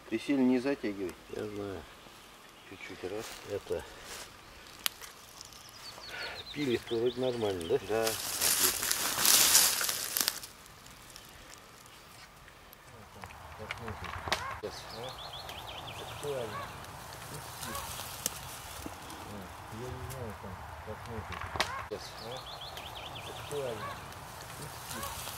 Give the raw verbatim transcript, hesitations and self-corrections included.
Ты сильно не затягивай. Я знаю. Чуть-чуть раз. Это пилит вроде нормально, да? Да, отлично. Сейчас. Актуально. Я не знаю, там посмотрим. Сейчас. Актуально.